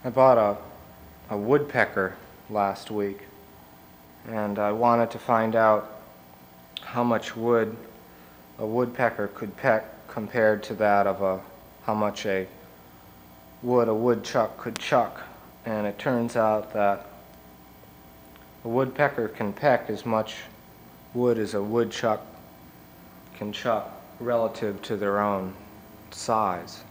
I bought a woodpecker last week, and I wanted to find out how much wood a woodpecker could peck compared to that of how much a woodchuck could chuck. And it turns out that a woodpecker can peck as much wood as a woodchuck can chuck relative to their own size.